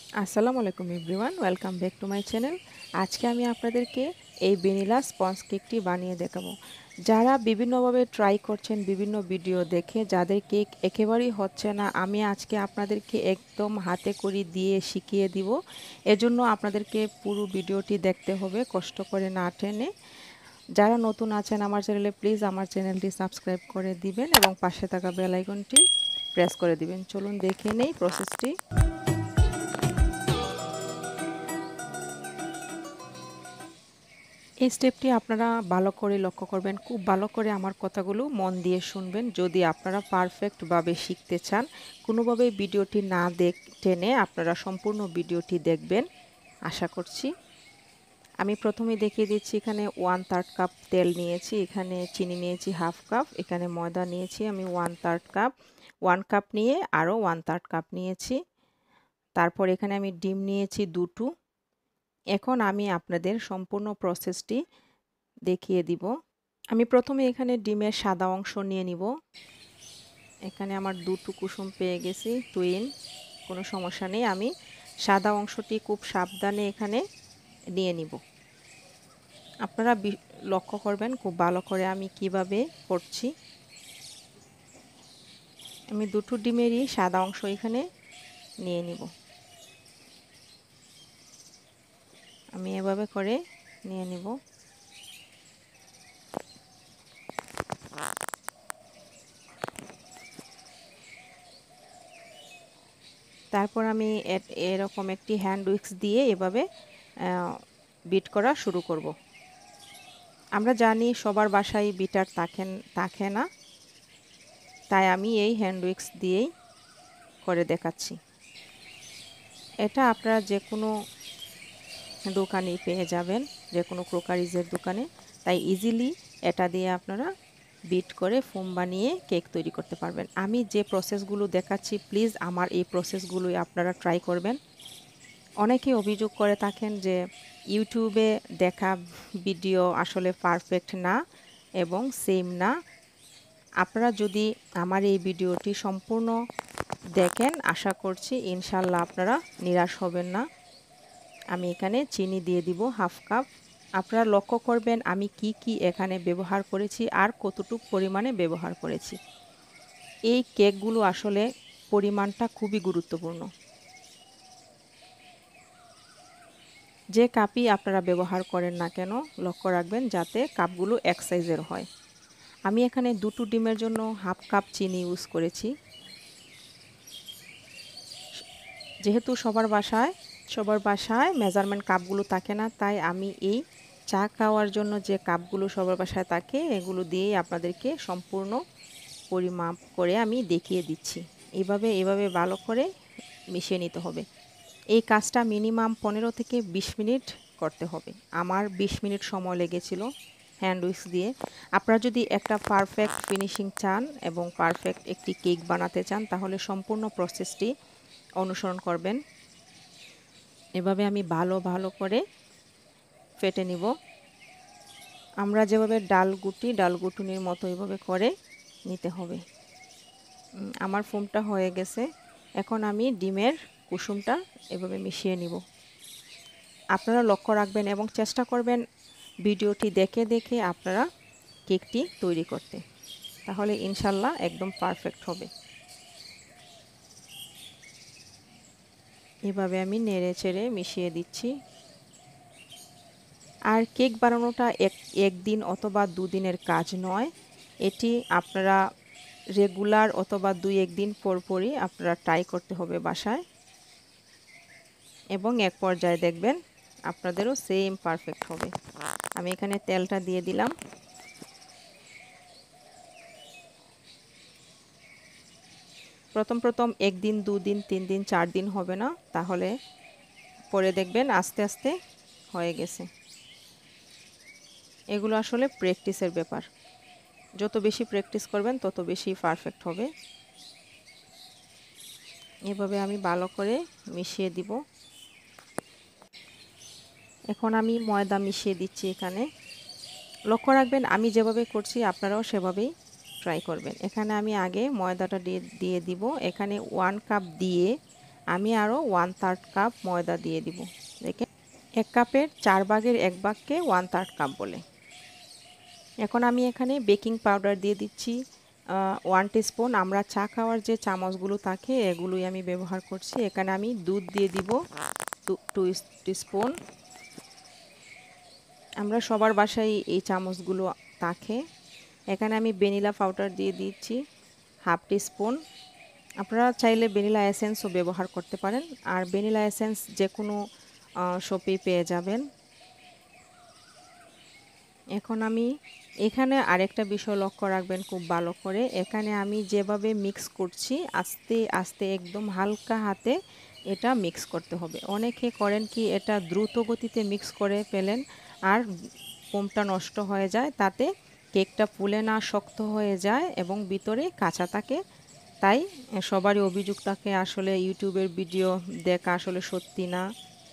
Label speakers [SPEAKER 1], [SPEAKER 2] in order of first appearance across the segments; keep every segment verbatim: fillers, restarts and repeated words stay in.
[SPEAKER 1] আসসালামু আলাইকুম everyone, welcome back to my channel. আজকে আমি আপনাদেরকে এই ভ্যানিলা স্পঞ্জ কেকটি বানিয়ে দেখাবো। যারা বিভিন্নভাবে ট্রাই করছেন বিভিন্ন ভিডিও দেখে, যাদের কেক একেবারেই হচ্ছে না, আমি আজকে আপনাদেরকে একদম হাতে করে দিয়ে শিখিয়ে দিব। এজন্য আপনাদেরকে পুরো ভিডিওটি দেখতে হবে, কষ্ট করে না টেনে। যারা নতুন আছেন আমার চ্যানেলে, প্লিজ আমার চ্যানেলটি সাবস্ক্রাইব করে দিবেন এবং পাশে থাকা বেল আইকনটি প্রেস করে দিবেন। চলুন দেখে নেই প্রসেসটি। এই স্টেপটি আপনারা ভালো করে লক্ষ্য করবেন, খুব ভালো করে আমার কথাগুলো মন দিয়ে শুনবেন। যদি আপনারা পারফেক্টভাবে শিখতে চান, কোনোভাবে ভিডিওটি না দেখ টেনে আপনারা সম্পূর্ণ ভিডিওটি দেখবেন আশা করছি। আমি প্রথমে দেখিয়ে দিচ্ছি, এখানে ওয়ান থার্ড কাপ তেল নিয়েছি, এখানে চিনি নিয়েছি হাফ কাপ, এখানে ময়দা নিয়েছি আমি one third cup, one cup নিয়ে আরও ওয়ান থার্ড কাপ নিয়েছি। তারপর এখানে আমি ডিম নিয়েছি দুটো। এখন আমি আপনাদের সম্পূর্ণ প্রসেসটি দেখিয়ে দিব। আমি প্রথমে এখানে ডিমের সাদা অংশ নিয়ে নিব। এখানে আমার দুটো কুসুম পেয়ে গেছি, টুইন, কোনো সমস্যা নেই। আমি সাদা অংশটি খুব সাবধানে এখানে নিয়ে নিব। আপনারা লক্ষ্য করবেন খুব ভালো করে আমি কিভাবে করছি। আমি দুটো ডিমেরই সাদা অংশ এখানে নিয়ে নিব। আমি এভাবে করে নিয়ে নিব। তারপর আমি এরকম একটি হ্যান্ড উইক্স দিয়ে এভাবে বিট করা শুরু করব। আমরা জানি সবার বাসায় বিটার থাকেন থাকে না, তাই আমি এই হ্যান্ড উইক্স দিয়েই করে দেখাচ্ছি। এটা আপনারা যে কোনো দোকানেই পেয়ে যাবেন, যে কোনো ক্রোকারিজের দোকানে। তাই ইজিলি এটা দিয়ে আপনারা বিট করে ফোম বানিয়ে কেক তৈরি করতে পারবেন। আমি যে প্রসেসগুলো দেখাচ্ছি, প্লিজ আমার এই প্রসেসগুলোই আপনারা ট্রাই করবেন। অনেকেই অভিযোগ করে থাকেন যে ইউটিউবে দেখা ভিডিও আসলে পারফেক্ট না এবং সেম না। আপনারা যদি আমার এই ভিডিওটি সম্পূর্ণ দেখেন, আশা করছি ইনশাল্লাহ আপনারা নিরাশ হবেন না। আমি এখানে চিনি দিয়ে দিব হাফ কাপ। আপনারা লক্ষ্য করবেন আমি কি কি এখানে ব্যবহার করেছি আর কতটুকু পরিমাণে ব্যবহার করেছি। এই কেকগুলো আসলে পরিমাণটা খুবই গুরুত্বপূর্ণ। যে কাপই আপনারা ব্যবহার করেন না কেন, লক্ষ্য রাখবেন যাতে কাপগুলো এক সাইজের হয়। আমি এখানে দুটো ডিমের জন্য হাফ কাপ চিনি ইউজ করেছি। যেহেতু সবার বাসায় সবার বাসায় মেজারমেন্ট কাপগুলো থাকে না, তাই আমি এই চা খাওয়ার জন্য যে কাপগুলো সবার বাসায় থাকে এগুলো দিয়েই আপনাদেরকে সম্পূর্ণ পরিমাপ করে আমি দেখিয়ে দিচ্ছি। এইভাবে এইভাবে ভালো করে মিশিয়ে নিতে হবে। এই কাজটা মিনিমাম পনেরো থেকে বিশ মিনিট করতে হবে। আমার বিশ মিনিট সময় লেগেছিল হ্যান্ড উইক্স দিয়ে। আপনারা যদি একটা পারফেক্ট ফিনিশিং চান এবং পারফেক্ট একটি কেক বানাতে চান, তাহলে সম্পূর্ণ প্রসেসটি অনুসরণ করবেন। এভাবে আমি ভালো ভালো করে ফেটে নিব। আমরা যেভাবে ডাল গুটি ডাল গুটুনির মতো এভাবে করে নিতে হবে। আমার ফোমটা হয়ে গেছে। এখন আমি ডিমের কুসুমটা এভাবে মিশিয়ে নিব। আপনারা লক্ষ্য রাখবেন এবং চেষ্টা করবেন ভিডিওটি দেখে দেখে আপনারা কেকটি তৈরি করতে, তাহলে ইনশাল্লাহ একদম পারফেক্ট হবে। এভাবে আমি নেড়ে চেড়ে মিশিয়ে দিচ্ছি। আর কেক বানানোটা এক একদিন অথবা দুদিনের কাজ নয়। এটি আপনারা রেগুলার অথবা দুই একদিন পর পরই আপনারা ট্রাই করতে হবে বাসায়, এবং এক পর্যায়ে দেখবেন আপনাদেরও সেম পারফেক্ট হবে। আমি এখানে তেলটা দিয়ে দিলাম। প্রথম প্রথম একদিন দুদিন তিন দিন চার দিন হবে না, তাহলে পরে দেখবেন আস্তে আস্তে হয়ে গেছে। এগুলো আসলে প্র্যাকটিসের ব্যাপার। যত বেশি প্র্যাকটিস করবেন তত বেশি পারফেক্ট হবে। এভাবে আমি ভালো করে মিশিয়ে দিব। এখন আমি ময়দা মিশিয়ে দিচ্ছি এখানে। লক্ষ্য রাখবেন আমি যেভাবে করছি আপনারাও সেভাবেই ট্রাই করবেন। এখানে আমি আগে ময়দাটা দিয়ে দিয়ে দিব। এখানে ওয়ান কাপ দিয়ে আমি আরও ওয়ান থার্ড কাপ ময়দা দিয়ে দিব। দেখে এক কাপের চার ভাগের এক ভাগকে ওয়ান থার্ড কাপ বলে। এখন আমি এখানে বেকিং পাউডার দিয়ে দিচ্ছি ওয়ান টিস্পুন। আমরা চা খাওয়ার যে চামচগুলো থাকে এগুলোই আমি ব্যবহার করছি। এখানে আমি দুধ দিয়ে দিব টু টিস্পুন। আমরা সবার বাসায় এই চামচগুলো থাকে। এখানে আমি ভ্যানিলা পাউডার দিয়ে দিচ্ছি হাফ টিস্পুন। আপনারা চাইলে ভ্যানিলা এসেন্সও ব্যবহার করতে পারেন, আর ভ্যানিলা এসেন্স যে কোনো শপেই পেয়ে যাবেন। এখন আমি এখানে আরেকটা বিষয় লক্ষ্য রাখবেন খুব ভালো করে। এখানে আমি যেভাবে মিক্স করছি আস্তে আস্তে একদম হালকা হাতে এটা মিক্স করতে হবে। অনেকে করেন কি এটা দ্রুত গতিতে মিক্স করে ফেলেন আর ফোমটা নষ্ট হয়ে যায়, তাতে কেকটা ফুলে না শক্ত হয়ে যায় এবং ভিতরে কাঁচা থাকে। তাই সবারই অভিযোগ থাকে আসলে ইউটিউবের ভিডিও দেখা আসলে সত্যি না।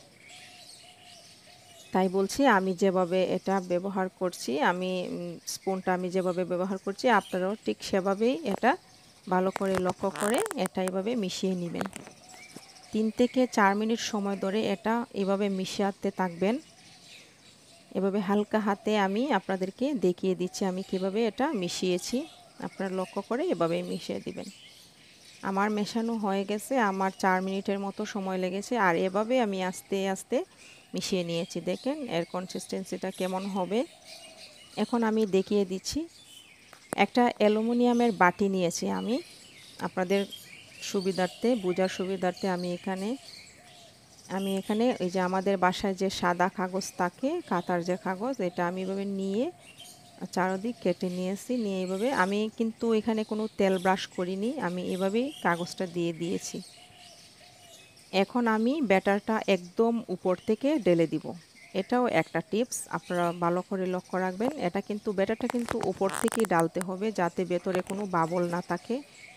[SPEAKER 1] তাই বলছি আমি যেভাবে এটা ব্যবহার করছি, আমি স্পুনটা আমি যেভাবে ব্যবহার করছি আপনারাও ঠিক সেভাবেই এটা ভালো করে লক্ষ্য করে এটা এভাবে মিশিয়ে নেবেন। তিন থেকে চার মিনিট সময় ধরে এটা এভাবে মিশাতে থাকবেন। এভাবে হালকা হাতে আমি আপনাদেরকে দেখিয়ে দিচ্ছি আমি কিভাবে এটা মিশিয়েছি। আপনারা লক্ষ্য করে এভাবেই মিশিয়ে দিবেন। আমার মেশানো হয়ে গেছে, আমার চার মিনিটের মতো সময় লেগেছে, আর এভাবে আমি আস্তে আস্তে মিশিয়ে নিয়েছি। দেখেন এর কনসিস্টেন্সিটা কেমন হবে। এখন আমি দেখিয়ে দিচ্ছি। একটা অ্যালুমিনিয়ামের বাটি নিয়েছি আমি, আপনাদের সুবিধার্থে বোঝার সুবিধার্থে আমি এখানে আমি এখানে ওই যে আমাদের বাসায় যে সাদা কাগজ থাকে, কাতার যে কাগজ, এটা আমি এভাবে নিয়ে চারদিক কেটে নিয়েছি। নিয়ে এইভাবে আমি কিন্তু এখানে কোনো তেল ব্রাশ করিনি, আমি এভাবেই কাগজটা দিয়ে দিয়েছি। এখন আমি ব্যাটারটা একদম উপর থেকে ঢেলে দিব। এটাও একটা টিপস, আপনারা ভালো করে লক্ষ্য রাখবেন। এটা কিন্তু ব্যাটারটা কিন্তু উপর থেকেই ডালতে হবে যাতে ভেতরে কোনো বাবল না থাকে।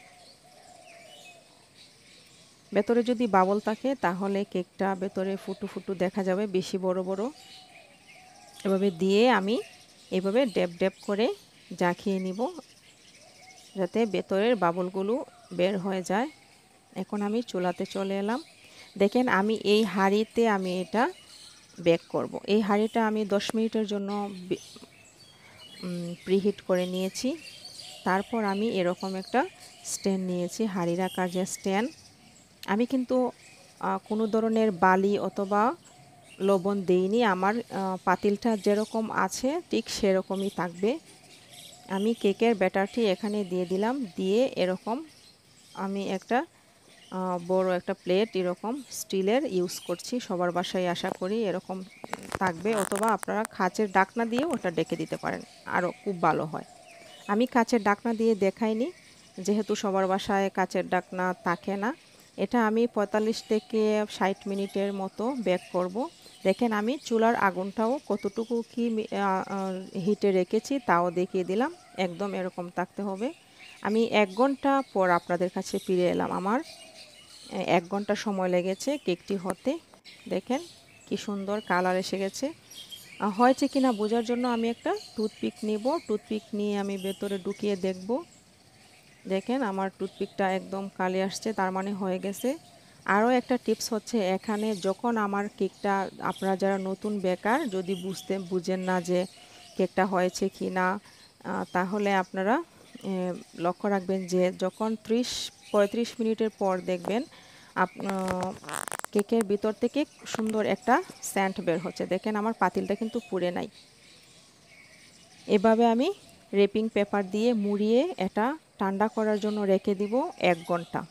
[SPEAKER 1] ভেতরে যদি বাবল থাকে তাহলে কেকটা ভেতরে ফুটু ফুটু দেখা যাবে, বেশি বড় বড়। এভাবে দিয়ে আমি এভাবে ড্যাব ড্যাব করে জাকিয়ে নিব যাতে ভেতরের বাবলগুলো বের হয়ে যায়। এখন আমি চুলাতে চলে এলাম। দেখেন আমি এই হাঁড়িতে আমি এটা বেক করব। এই হাঁড়িটা আমি দশ মিনিটের জন্য প্রিহিট করে নিয়েছি। তারপর আমি এরকম একটা স্ট্যান্ড নিয়েছি, হাঁড়ি রাখার যে স্ট্যান্ড। আমি কিন্তু কোনো ধরনের বালি অথবা লবণ দেইনি, আমার পাতিলটা যেরকম আছে ঠিক সেরকমই থাকবে। আমি কেকের ব্যাটারটি এখানে দিয়ে দিলাম, দিয়ে এরকম আমি একটা বড় একটা প্লেট এরকম স্টিলের ইউজ করছি। সবার বাসায় আশা করি এরকম থাকবে, অথবা আপনারা কাচের ঢাকনা দিয়ে ওটা ডেকে দিতে পারেন, আরও খুব ভালো হয়। আমি কাচের ঢাকনা দিয়ে দেখাইনি যেহেতু সবার বাসায় কাচের ঢাকনা থাকে না। এটা আমি পঁয়তাল্লিশ থেকে ষাট মিনিটের মতো বেক করব। দেখেন আমি চুলার আগুনটাও কতটুকু কি হিটে রেখেছি তাও দেখিয়ে দিলাম। একদম এরকম থাকতে হবে। আমি এক ঘন্টা পর আপনাদের কাছে ফিরে এলাম। আমার এক ঘন্টা সময় লেগেছে কেকটি হতে। দেখেন কি সুন্দর কালার এসে গেছে। হয়েছে কিনা বোঝার জন্য আমি একটা টুথপিক নিব, টুথপিক নিয়ে আমি ভেতরে ঢুকিয়ে দেখব। দেখেন আমার টুথপিকটা একদম কালি আসছে, তার মানে হয়ে গেছে। আরও একটা টিপস হচ্ছে, এখানে যখন আমার কেকটা, আপনারা যারা নতুন বেকার যদি বুঝতে বুঝেন না যে কেকটা হয়েছে কি না, তাহলে আপনারা লক্ষ্য রাখবেন যে যখন ত্রিশ পঁয়ত্রিশ মিনিটের পর দেখবেন কেকের ভিতর থেকে সুন্দর একটা সেন্ট বের হচ্ছে। দেখেন আমার পাতিলটা কিন্তু পুড়ে নাই। এভাবে আমি রেপিং পেপার দিয়ে মুড়িয়ে এটা ঠান্ডা করার জন্য রেখে দিব এক ঘন্টা।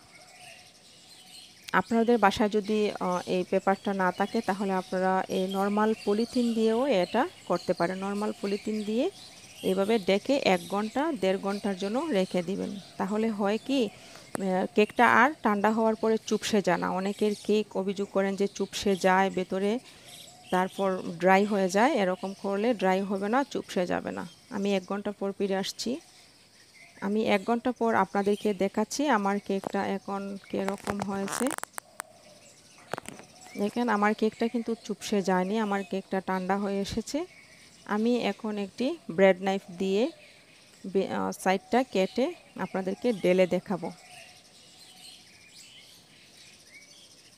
[SPEAKER 1] আপনাদের বাসায় যদি এই পেপারটা না থাকে তাহলে আপনারা এই নর্মাল পলিথিন দিয়েও এটা করতে পারেন। নর্মাল পলিথিন দিয়ে এইভাবে ডেকে এক ঘন্টা দেড় ঘন্টার জন্য রেখে দিবেন। তাহলে হয় কি, কেকটা আর ঠান্ডা হওয়ার পরে চুপসে যায় না। অনেকের কেক অভিযোগ করেন যে চুপসে যায় ভেতরে, তারপর ড্রাই হয়ে যায়। এরকম করলে ড্রাই হবে না, চুপসে যাবে না। আমি এক ঘন্টা পর ফিরে আসছি। আমি এক ঘন্টা পর আপনাদেরকে দেখাচ্ছি আমার কেকটা এখন কীরকম হয়েছে। দেখেন আমার কেকটা কিন্তু চুপসে যায়নি, আমার কেকটা ঠান্ডা হয়ে এসেছে। আমি এখন একটি ব্রেড নাইফ দিয়ে সাইডটা কেটে আপনাদেরকে ডেলে দেখাবো।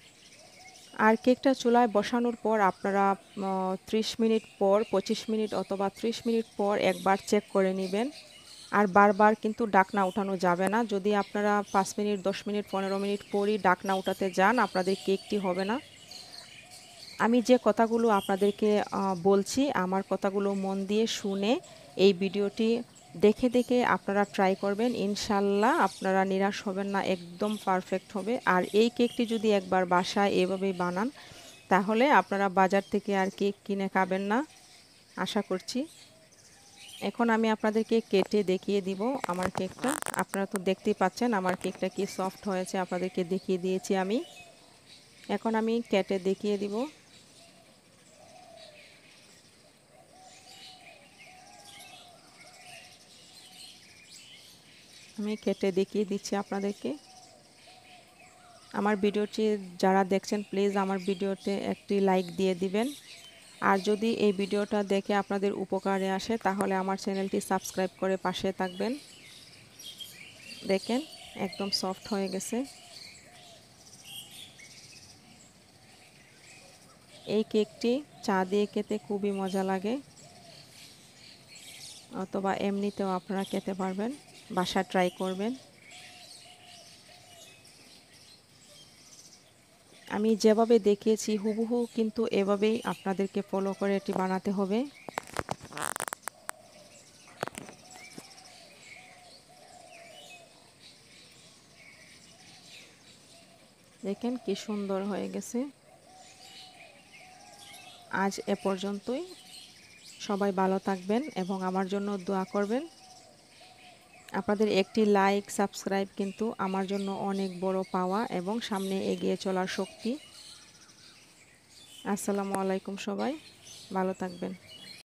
[SPEAKER 1] আর কেকটা চুলায় বসানোর পর আপনারা ত্রিশ মিনিট পর পঁচিশ মিনিট অথবা ত্রিশ মিনিট পর একবার চেক করে নেবেন। আর বারবার কিন্তু ডাকনা উঠানো যাবে না। যদি আপনারা পাঁচ মিনিট দশ মিনিট পনেরো মিনিট পরই ডাকনা উঠাতে যান, আপনাদের কেকটি হবে না। আমি যে কথাগুলো আপনাদেরকে বলছি, আমার কথাগুলো মন দিয়ে শুনে এই ভিডিওটি দেখে দেখে আপনারা ট্রাই করবেন। ইনশাল্লাহ আপনারা নিরাশ হবেন না, একদম পারফেক্ট হবে। আর এই কেকটি যদি একবার বাসায় এভাবেই বানান, তাহলে আপনারা বাজার থেকে আর কেক কিনে খাবেন না, আশা করছি। এখন আমি আপনাদেরকে কেটে দেখিয়ে দিব আমার কেকটা। আপনারা তো দেখতেই পাচ্ছেন আমার কেকটা কি সফট হয়েছে, আপনাদেরকে দেখিয়ে দিয়েছি আমি। এখন আমি কেটে দেখিয়ে দিব। আমি কেটে দেখিয়ে দিচ্ছি আপনাদেরকে। আমার ভিডিওটি যারা দেখছেন প্লিজ আমার ভিডিওতে একটি লাইক দিয়ে দিবেন। আর যদি এই ভিডিওটা দেখে আপনাদের উপকারে আসে তাহলে আমার চ্যানেলটি সাবস্ক্রাইব করে পাশে থাকবেন। দেখেন একদম সফট হয়ে গেছে। এই কেকটি চা দিয়ে খেতে খুবই মজা লাগে, অথবা এমনিতেও আপনারা খেতে পারবেন। বাসা ট্রাই করবেন। আমি যেভাবে দেখিয়েছি হুবহু কিন্তু এভাবেই আপনাদেরকে ফলো করে এটি বানাতে হবে। দেখেন কি সুন্দর হয়ে গেছে। আজ এ পর্যন্তই। সবাই ভালো থাকবেন এবং আমার জন্য দোয়া করবেন। আপনাদের একটি লাইক সাবস্ক্রাইব কিন্তু আমার জন্য অনেক বড় পাওয়া এবং সামনে এগিয়ে চলার শক্তি। আসসালামু আলাইকুম, সবাই ভালো থাকবেন।